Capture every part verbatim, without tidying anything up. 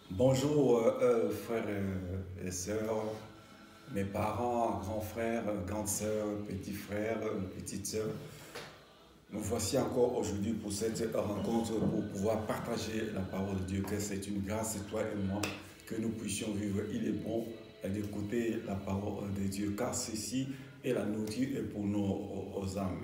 Bonjour, euh, euh, frères euh, et sœurs, mes parents, grands frères, grandes sœurs, petits frères, euh, petites sœurs. Nous voici encore aujourd'hui pour cette rencontre pour pouvoir partager la parole de Dieu, que c'est une grâce, toi et moi, que nous puissions vivre. Il est bon d'écouter la parole de Dieu, car ceci est la nourriture pour nos aux âmes.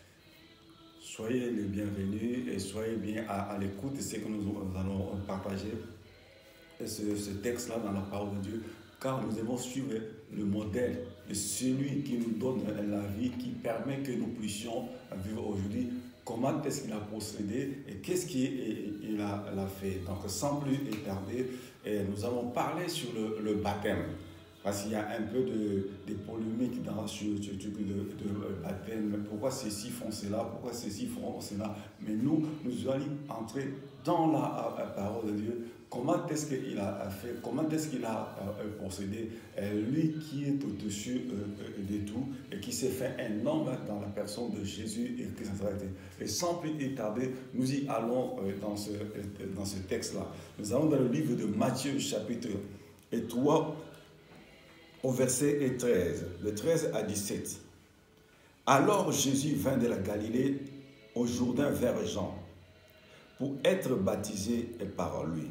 Soyez les bienvenus et soyez bien à, à l'écoute de ce que nous allons partager ce, ce texte-là dans la parole de Dieu, car nous devons suivre le modèle de celui qui nous donne la vie, qui permet que nous puissions vivre aujourd'hui. Comment est-ce qu'il a procédé et qu'est-ce qu'il a, a fait. Donc, sans plus tarder, nous allons parler sur le, le baptême. Parce qu'il y a un peu de, de polémique dans ce truc de, de baptême. Pourquoi ceux-ci font cela? Pourquoi ceux-ci font cela? Mais nous, nous allons entrer dans la, la parole de Dieu. Comment est-ce qu'il a fait? Comment est-ce qu'il a euh, procédé? euh, Lui qui est au-dessus euh, de tout et qui s'est fait un homme dans la personne de Jésus et Christ. Et sans plus tarder, nous y allons euh, dans ce, euh, dans ce texte-là. Nous allons dans le livre de Matthieu, chapitre trois, au verset treize, de treize à dix-sept. Alors Jésus vint de la Galilée au Jourdain vers Jean pour être baptisé par lui.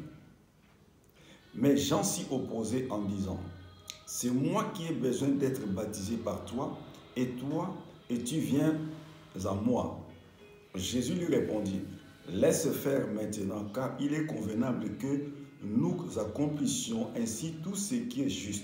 Mais Jean s'y opposait en disant, « C'est moi qui ai besoin d'être baptisé par toi, et toi, et tu viens à moi. » Jésus lui répondit, « Laisse faire maintenant, car il est convenable que nous accomplissions ainsi tout ce qui est juste. »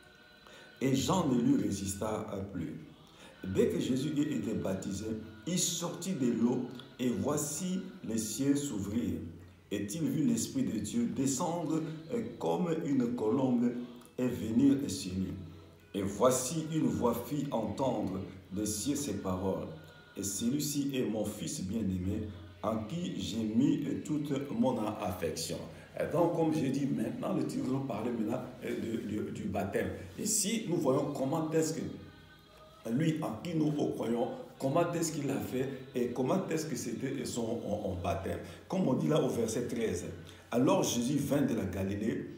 Et Jean ne lui résista plus. Dès que Jésus eut été baptisé, il sortit de l'eau, et voici les cieux s'ouvrirent. Et il vit l'Esprit de Dieu descendre comme une colombe et venir sur lui. Et voici une voix fit entendre des cieux ces paroles. Et celui-ci est mon Fils bien-aimé, en qui j'ai mis toute mon affection. Et donc, comme j'ai dit, maintenant, nous allons parler maintenant de, de, du baptême. Et si nous voyons comment est-ce que lui, en qui nous croyons, comment est-ce qu'il a fait et comment est-ce que c'était son en, en baptême. Comme on dit là au verset treize. Alors Jésus vint de la Galilée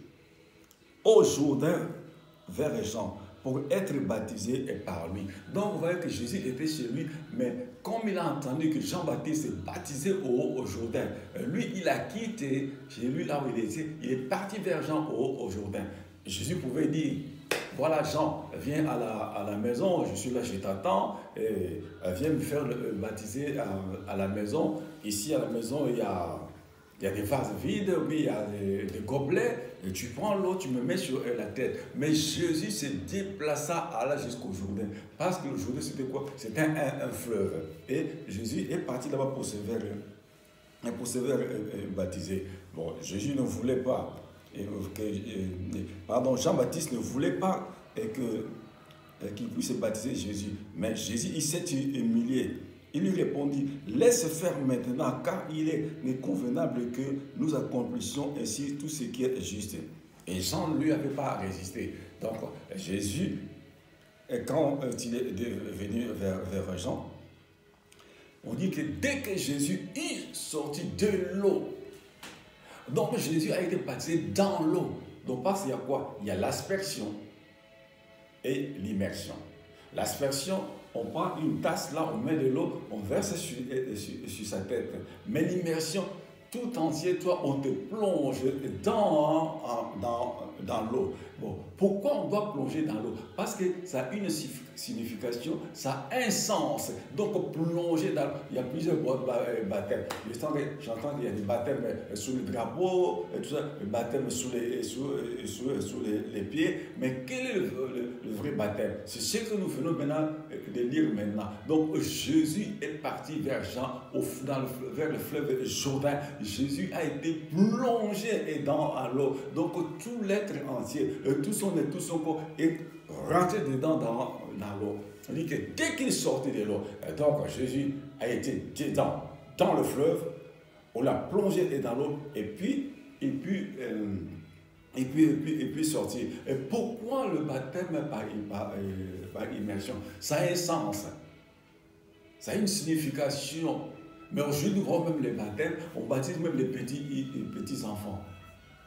au Jourdain vers Jean pour être baptisé par lui. Donc vous voyez que Jésus était chez lui, mais comme il a entendu que Jean-Baptiste est baptisé au, au Jourdain, lui il a quitté chez lui là où il était, il est parti vers Jean au, au Jourdain. Jésus pouvait dire, voilà Jean, viens à la, à la maison, je suis là, je t'attends, et viens me faire le, baptiser à, à la maison. Ici à la maison, il y a, il y a des vases vides, oui, il y a des, des gobelets, et tu prends l'eau, tu me mets sur la tête. Mais Jésus se déplaça à là jusqu'au Jourdain, parce que le Jourdain c'était quoi? C'était un, un, un fleuve. Et Jésus est parti là-bas pour se faire, pour se faire euh, baptiser. Bon, Jésus ne voulait pas. Et, que, et, pardon, Jean-Baptiste ne voulait pas que, qu'il puisse baptiser Jésus. Mais Jésus, il s'est humilié. Il lui répondit, laisse faire maintenant, car il est convenable que nous accomplissions ainsi tout ce qui est juste. Et Jean ne lui avait pas résisté. Donc, Jésus, quand il est venu vers, vers Jean, on dit que dès que Jésus est sorti de l'eau, donc Jésus a été baptisé dans l'eau. Donc parce qu'il y a quoi? Il y a l'aspersion et l'immersion. L'aspersion, on prend une tasse là, on met de l'eau, on verse sur, sur, sur sa tête. Mais l'immersion, tout entier, toi, on te plonge dans, dans, dans l'eau. Bon, pourquoi on doit plonger dans l'eau? Parce que ça a une signification, ça a un sens. Donc, plonger dans l'eau, il y a plusieurs baptêmes. J'entends qu'il y a des baptêmes sous le drapeau, tout ça, le baptême sous les, sous, sous, sous les, les pieds. Mais quel est le, le, le vrai baptême? C'est ce que nous venons maintenant de lire maintenant. Donc, Jésus est parti vers Jean, au, dans le, vers le fleuve Jourdain. Jésus a été plongé dans l'eau. Donc, tout l'être entier, tout son, tout son corps est rentré dedans dans, dans l'eau. On dit que dès qu'il sortait de l'eau, donc Jésus a été dedans, dans le fleuve, on l'a plongé dans l'eau, et puis, et puis, euh, et puis, et puis, et puis sortir. Et pourquoi le baptême par, par, par immersion? Ça a un sens, ça a une signification. Mais aujourd'hui, nous voyons même les baptêmes, on baptise même les petits, les petits enfants.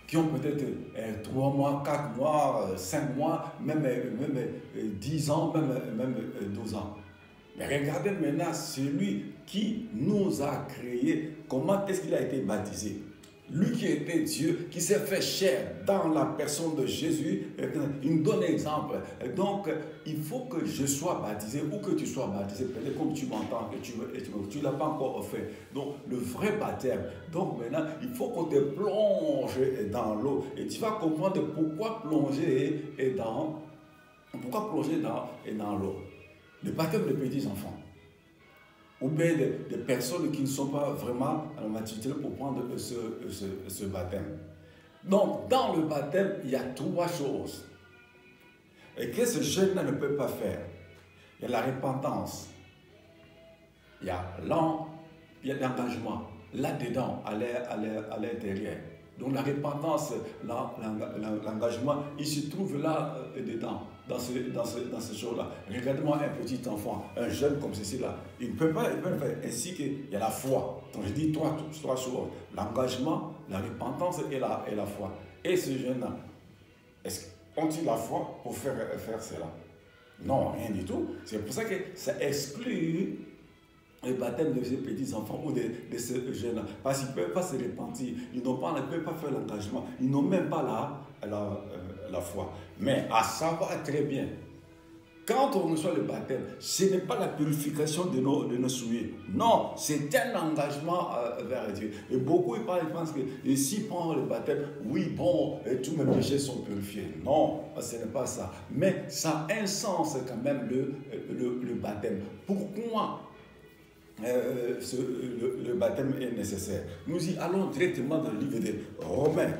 qui ont peut-être trois mois, quatre mois, cinq mois, même, même dix ans, même, même douze ans. Mais regardez maintenant celui qui nous a créés, comment est-ce qu'il a été baptisé? Lui qui était Dieu, qui s'est fait chair dans la personne de Jésus, il nous donne exemple. Donc, il faut que je sois baptisé ou que tu sois baptisé, peut-être comme tu m'entends et tu ne l'as pas encore fait. Donc, le vrai baptême. Donc, maintenant, il faut qu'on te plonge dans l'eau. Et tu vas comprendre pourquoi plonger dans, pourquoi plonger dans, dans l'eau. Le baptême des petits enfants. Ou bien des, des personnes qui ne sont pas vraiment à la maturité pour prendre ce, ce, ce baptême. Donc, dans le baptême, il y a trois choses. Et que ce jeune-là ne peut pas faire. Il y a la repentance. Il y a l'engagement. Là-dedans, à l'intérieur. Donc, la repentance, l'engagement, il se trouve là-dedans. Dans ce, dans ce, dans ce jour-là. Regardez-moi un petit enfant, un jeune comme ceci-là. Il ne peut pas, il peut faire. Ainsi qu'il y a la foi. Donc je dis trois, trois choses. L'engagement, la repentance et la, et la foi. Et ce jeune-là, est-ce ont-ils la foi pour faire, faire cela? Non, rien du tout. C'est pour ça que ça exclut le baptême de ces petits enfants ou de, de ce jeune-là. Parce qu'ils ne peuvent pas se repentir. Ils n'ont pas, ne peuvent pas faire l'engagement. Ils n'ont même pas la, la, euh, la foi. Mais à savoir très bien, quand on reçoit le baptême, ce n'est pas la purification de nos, de nos souliers. Non, c'est un engagement euh, vers Dieu. Et beaucoup ils parlent, ils pensent que s'ils prennent le baptême, oui, bon, et tous mes péchés sont purifiés. Non, ce n'est pas ça. Mais ça a un sens quand même, le, le, le baptême. Pourquoi Euh, ce, le, le baptême est nécessaire? Nous y allons directement dans le livre de Romains.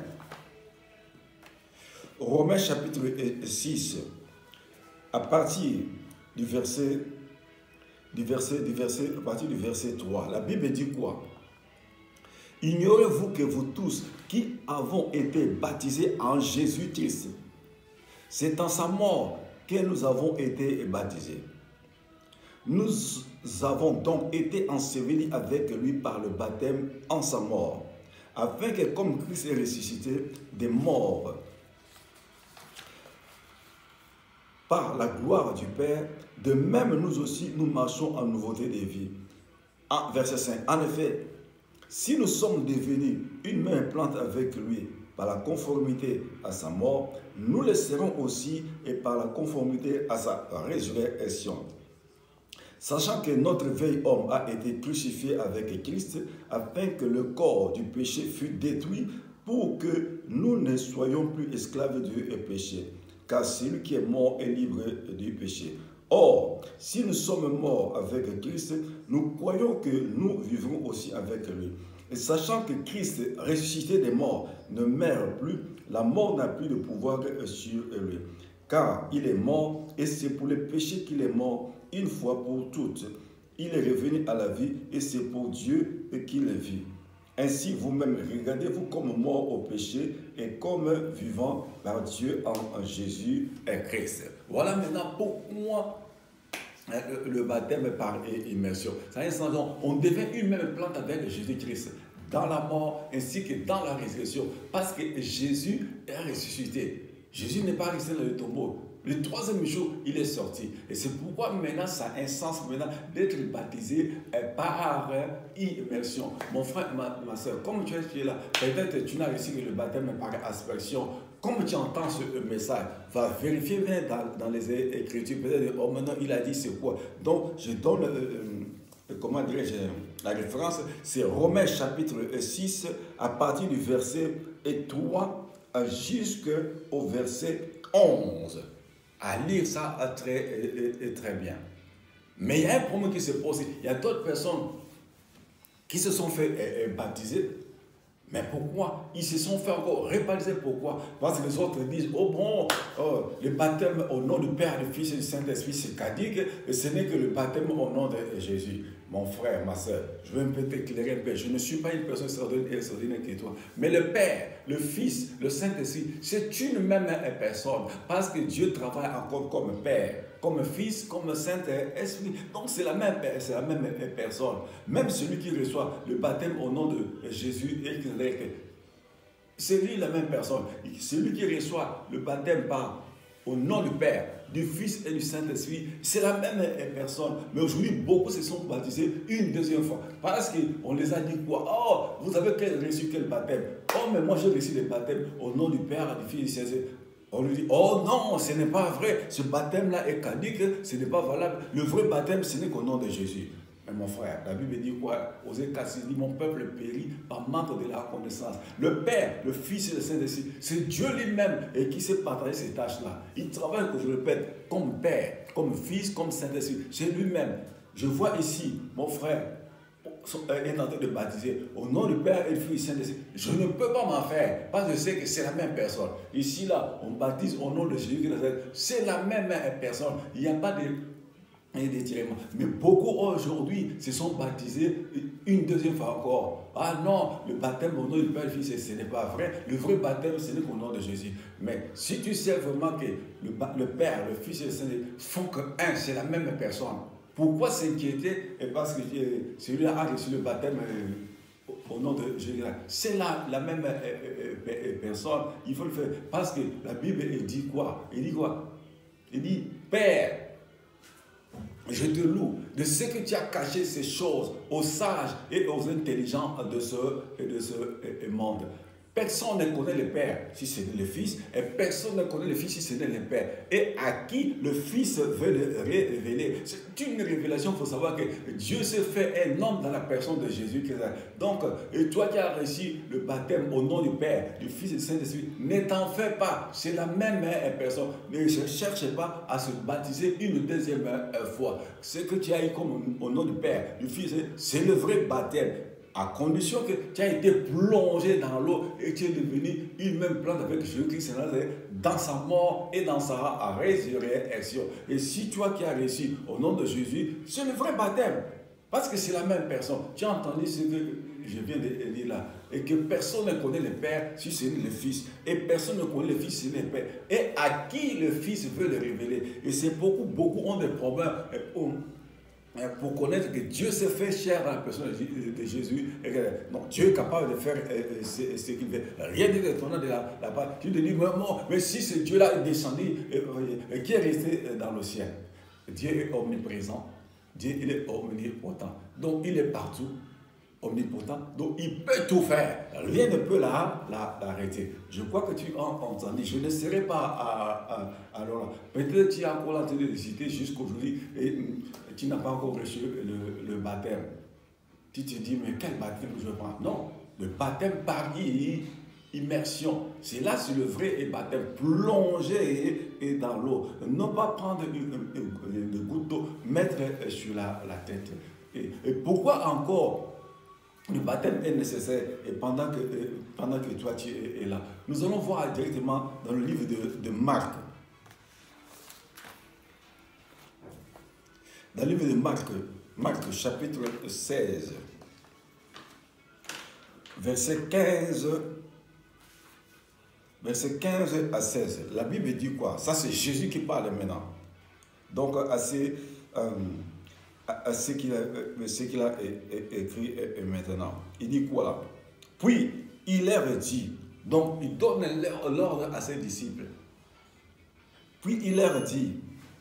Romains chapitre six, à partir du verset, du verset, du verset, à partir du verset trois. La Bible dit quoi? Ignorez-vous que vous tous qui avons été baptisés en Jésus-Christ, c'est en sa mort que nous avons été baptisés. Nous avons donc été ensevelis avec lui par le baptême en sa mort, afin que comme Christ est ressuscité des morts par la gloire du Père, de même nous aussi nous marchons en nouveauté de vie. En verset cinq. En effet, si nous sommes devenus une même plante avec lui par la conformité à sa mort, nous le serons aussi et par la conformité à sa résurrection. Sachant que notre vieil homme a été crucifié avec Christ, afin que le corps du péché fût détruit, pour que nous ne soyons plus esclaves du péché. Car celui qui est mort est libre du péché. Or, si nous sommes morts avec Christ, nous croyons que nous vivrons aussi avec lui. Et sachant que Christ, ressuscité des morts, ne meurt plus, la mort n'a plus de pouvoir sur lui. Car il est mort, et c'est pour le péché qu'il est mort, une fois pour toutes. Il est revenu à la vie, et c'est pour Dieu qu'il vit. Ainsi, vous-même, regardez-vous comme mort au péché et comme vivant par Dieu en Jésus-Christ. Voilà maintenant pourquoi le baptême par immersion. On devient une même plante avec Jésus-Christ dans la mort ainsi que dans la résurrection, parce que Jésus est ressuscité. Jésus n'est pas resté dans le tombeau. Le troisième jour, il est sorti. Et c'est pourquoi maintenant, ça a un sens maintenant d'être baptisé par immersion. Mon frère, ma, ma soeur, comme tu es là, peut-être tu n'as reçu le baptême par aspersion. Comme tu entends ce message, va vérifier bien dans, dans les Écritures. Peut-être, oh maintenant, il a dit c'est quoi. Donc, je donne, euh, comment dirais-je, la référence, c'est Romains chapitre six, à partir du verset trois jusqu'au verset onze. À lire ça très, très bien. Mais il y a un problème qui se pose. Il y a d'autres personnes qui se sont fait baptiser. Mais pourquoi? Ils se sont fait encore rebaptiser. Pourquoi? Parce que les autres disent, oh bon, oh, le baptême au nom du Père, du Fils et du Saint-Esprit, c'est caduque, et ce n'est que le baptême au nom de Jésus. Mon frère, ma soeur, je veux un peu t'éclairer un peu. Je ne suis pas une personne extraordinaire que toi. Mais le Père, le Fils, le Saint-Esprit, c'est une même personne. Parce que Dieu travaille encore comme Père, comme Fils, comme Saint-Esprit. Donc c'est la même, c'est la même personne. Même celui qui reçoit le baptême au nom de Jésus, c'est lui la même personne. Celui qui reçoit le baptême par au nom du Père, du Fils et du Saint-Esprit, c'est la même personne. Mais aujourd'hui, beaucoup se sont baptisés une deuxième fois. Parce qu'on les a dit quoi? Oh, vous avez reçu quel baptême? Oh, mais moi j'ai reçu le baptême au nom du Père, du Fils et du Saint-Esprit. On lui dit, oh non, ce n'est pas vrai. Ce baptême-là est caduque, ce n'est pas valable. Le vrai baptême, ce n'est qu'au nom de Jésus. Mais mon frère, la Bible dit quoi? Osée quatre dit, mon peuple périt par manque de la connaissance. Le Père, le Fils et le Saint-Esprit, c'est Dieu lui-même et qui s'est partagé ces tâches-là. Il travaille, que je le répète, comme Père, comme Fils, comme Saint-Esprit. C'est lui-même. Je vois ici, mon frère est en train de baptiser au nom du Père et du Fils et du Saint-Esprit. Je ne peux pas m'en faire parce que je sais que c'est la même personne. Ici, là, on baptise au nom de Jésus. C'est la même personne. Il n'y a pas de... et des tirements. Mais beaucoup aujourd'hui se sont baptisés une deuxième fois encore. Ah non, le baptême au nom du Père et du Fils, ce n'est pas vrai. Le vrai baptême, ce n'est qu'au nom de Jésus. Mais si tu sais vraiment que le, le Père, le Fils et le Saint-Esprit font que un, c'est la même personne. Pourquoi s'inquiéter? Et parce que celui-là a reçu le baptême euh, au nom de Jésus. C'est la, la même euh, euh, personne. Il faut le faire. Parce que la Bible dit quoi? Il dit quoi? Il dit, Père, je te loue de ce que tu as caché ces choses aux sages et aux intelligents de ce, de ce monde. Personne ne connaît le Père si ce n'est le Fils, et personne ne connaît le Fils si ce n'est le Père. Et à qui le Fils veut le révéler. C'est une révélation, il faut savoir que Dieu s'est fait un homme dans la personne de Jésus. Donc, et toi qui as reçu le baptême au nom du Père, du Fils et du Saint-Esprit, ne t'en fais pas, c'est la même personne. Ne cherche pas à se baptiser une deuxième fois. Ce que tu as eu comme au nom du Père, du Fils, c'est le vrai baptême. À condition que tu as été plongé dans l'eau et tu es devenu une même plante avec Jésus-Christ dans sa mort et dans sa résurrection. Et si toi qui as reçu au nom de Jésus, c'est le vrai baptême. Parce que c'est la même personne. Tu as entendu ce que je viens de dire là. Et que personne ne connaît le Père si c'est le Fils. Et personne ne connaît le Fils si c'est le Père. Et à qui le Fils veut le révéler. Et c'est beaucoup, beaucoup ont des problèmes. Pour connaître que Dieu s'est fait chair dans la personne de Jésus. Et que, non, Dieu est capable de faire euh, ce, ce qu'il veut. Rien d'étonnant de la, la part. Tu te dis, mais, bon, mais si ce Dieu-là est descendu, euh, euh, qui est resté dans le ciel? Dieu est omniprésent. Dieu, il est omnipotent. Donc, il est partout. Omnipotent. Donc, il peut tout faire. Rien ne peut l'arrêter. Je crois que tu as entendu. Je ne serai pas à, à, à Lola. Peut-être que tu as encore entendu de citer jusqu'aujourd'hui et tu n'as pas encore reçu le, le baptême. Tu te dis, mais quel baptême je prends? Non, le baptême par immersion. C'est là, c'est le vrai baptême. Plonger et, et dans l'eau. Non pas prendre le goutte d'eau, mettre sur la, la tête. Et, et pourquoi encore le baptême est nécessaire et pendant que, pendant que toi tu es là? Nous allons voir directement dans le livre de, de Marc. Dans le livre de Marc, Marc chapitre seize, verset quinze, verset quinze à seize. La Bible dit quoi? Ça c'est Jésus qui parle maintenant. Donc à ces... Euh, à ce qu'il a, ce qu'il a écrit maintenant. Il dit quoi là? Puis il leur dit, donc il donne l'ordre à ses disciples. Puis il leur dit,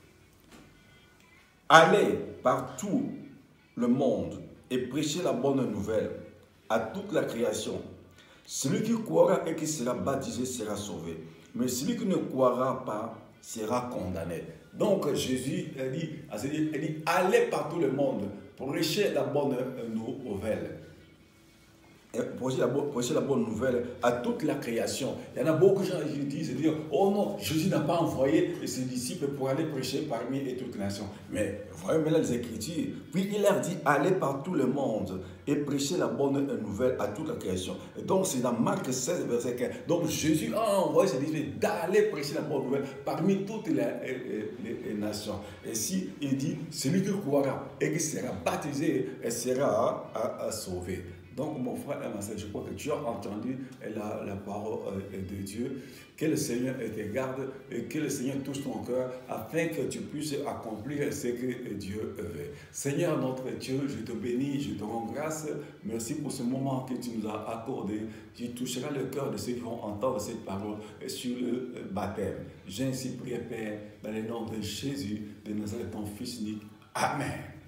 allez par tout le monde et prêchez la bonne nouvelle à toute la création. Celui qui croira et qui sera baptisé sera sauvé, mais celui qui ne croira pas sera condamné. Donc Jésus a dit, a dit, allez par tout le monde, prêchez la bonne nouvelle. Prêchez la, prêchez la bonne nouvelle à toute la création. Il y en a beaucoup de gens qui disent, disent oh non, Jésus n'a pas envoyé ses disciples pour aller prêcher parmi toute la nation. Mais voyez maintenant les Écritures. Puis il leur dit, allez par tout le monde et prêchez la bonne nouvelle à toute la création. Et donc c'est dans Marc seize, verset quinze. Donc Jésus a envoyé ses disciples d'aller prêcher la bonne nouvelle parmi toutes les, les, les, les nations. Et si il dit, celui qui croira et qui sera baptisé sera à, à sauver. Donc, mon frère et ma soeur, je crois que tu as entendu la, la parole de Dieu. Que le Seigneur te garde et que le Seigneur touche ton cœur afin que tu puisses accomplir ce que Dieu veut. Seigneur, notre Dieu, je te bénis, je te rends grâce. Merci pour ce moment que tu nous as accordé. Tu toucheras le cœur de ceux qui vont entendre cette parole sur le baptême. J'ai ainsi prié, Père, dans le nom de Jésus, de Nazareth, ton Fils unique. Amen.